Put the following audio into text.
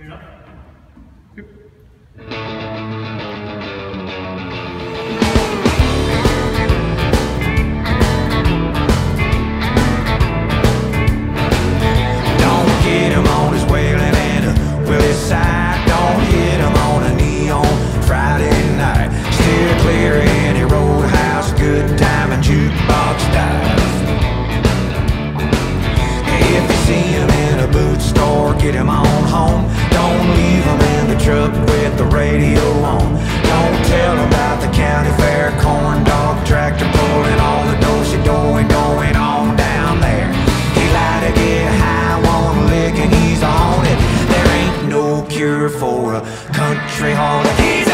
Get him on home. Don't leave him in the truck with the radio on. Don't tell him about the county fair, corn dog, tractor pulling, all the do-si-do and going on down there. He like to get high, want a lick, and he's on it. There ain't no cure for a country holic.